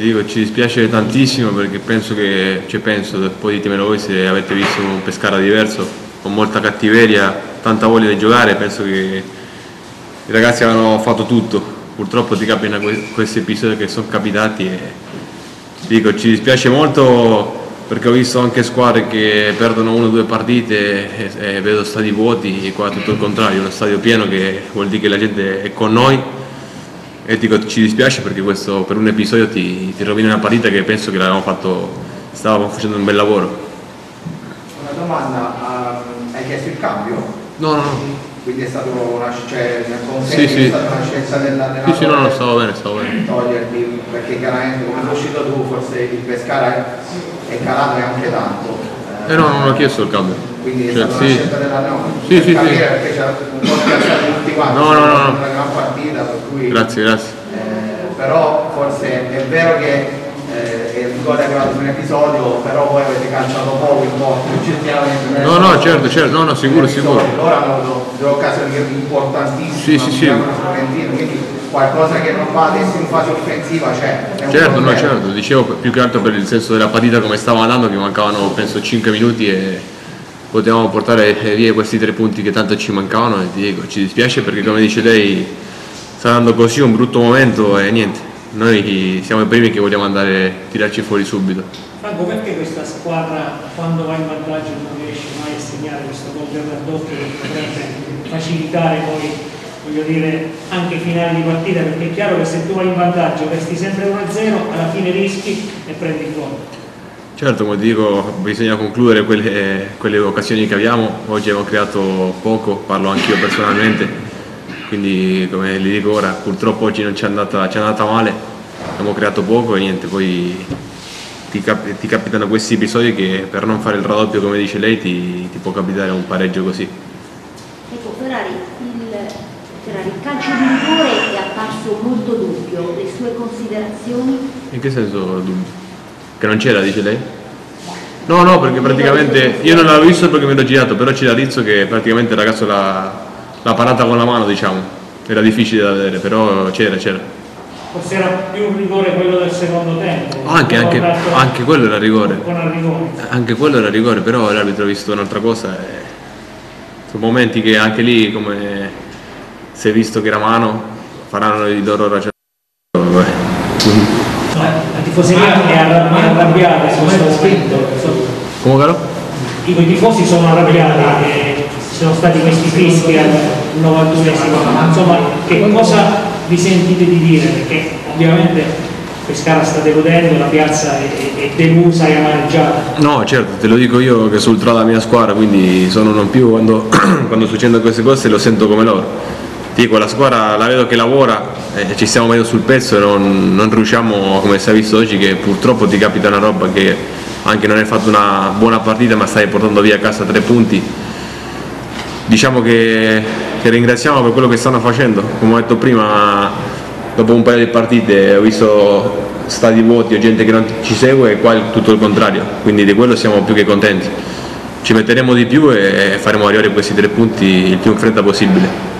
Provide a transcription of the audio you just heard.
dico, ci dispiace tantissimo perché penso, poi ditemelo voi se avete visto un Pescara diverso, con molta cattiveria, tanta voglia di giocare, penso che i ragazzi avevano fatto tutto, purtroppo ti capitano questi episodi che sono capitati e dico, ci dispiace molto perché ho visto anche squadre che perdono 1 o 2 partite e vedo stadi vuoti, e qua tutto il contrario, uno stadio pieno che vuol dire che la gente è con noi. E dico, ci dispiace perché questo per un episodio ti rovina una partita che penso che stavamo facendo un bel lavoro. Una domanda, hai chiesto il cambio? No. Quindi è stato una scelta Sì, no, stavo bene. Toglierti, perché chiaramente come sei uscito tu, forse il Pescara è calato anche tanto. No, non ho chiesto il cambio. Quindi è stata una scelta della Sì. Perché c'era un po' spiaciato tutti quanti, no. una gran partita, per cui, Grazie. però forse è vero che il rigore è arrivato un episodio, però voi avete calciato poco in porta, oggettivamente. No, certo, sicuro. Loro hanno avuto 2 occasioni importantissime, Sì. Quindi qualcosa che non va adesso in fase offensiva c'è. Certo, dicevo più che altro per il senso della partita come stava andando, che mancavano penso 5 minuti e potevamo portare via questi 3 punti che tanto ci mancavano e ti dico, ci dispiace perché come dice lei sta andando così un brutto momento e niente, noi siamo i primi che vogliamo andare a tirarci fuori subito. Franco, perché questa squadra quando va in vantaggio non riesce mai a segnare questo gol del raddoppio che potrebbe facilitare poi, voglio dire, anche i finali di partita, perché è chiaro che se tu vai in vantaggio resti sempre 1-0, alla fine rischi e prendi il gol. Certo, come dico, bisogna concludere quelle occasioni che abbiamo. Oggi abbiamo creato poco, parlo anch'io personalmente, quindi come le dico ora, purtroppo oggi non ci è andata male, abbiamo creato poco e niente, poi ti capitano questi episodi che per non fare il raddoppio, come dice lei, ti può capitare un pareggio così. Ecco, Ferrari, il calcio di rigore è apparso molto dubbio, le sue considerazioni? In che senso dubbio? Che non c'era, dice lei? No, perché praticamente io non l'avevo visto perché mi ero girato, però c'era Rizzo che praticamente il ragazzo l'ha parata con la mano, diciamo. Era difficile da vedere, però c'era. Forse era più un rigore quello del secondo tempo. Anche quello era rigore. Rigore. Anche quello era rigore, però l'arbitro ha visto un'altra cosa. Sono momenti che anche lì, come si è visto che era mano, faranno i loro ragionamenti. La tifoseria è arrabbiata, sono stato spinto. Come caro? I tifosi sono arrabbiati che ci sono stati questi fischi al 91esimo. Insomma, che cosa vi sentite di dire? Perché ovviamente Pescara sta deludendo, la piazza è delusa e amareggiata. No, certo, te lo dico io che sono ultra la mia squadra, quindi sono non più quando succedono queste cose lo sento come loro. Dico, la squadra la vedo che lavora, ci stiamo mettendo sul pezzo e non riusciamo, come si è visto oggi, che purtroppo ti capita una roba che anche non hai fatto una buona partita ma stai portando via a casa 3 punti. Diciamo che ringraziamo per quello che stanno facendo, come ho detto prima, dopo un paio di partite ho visto stadi vuoti o gente che non ci segue e qua è tutto il contrario, quindi di quello siamo più che contenti. Ci metteremo di più e faremo arrivare questi 3 punti il più in fretta possibile.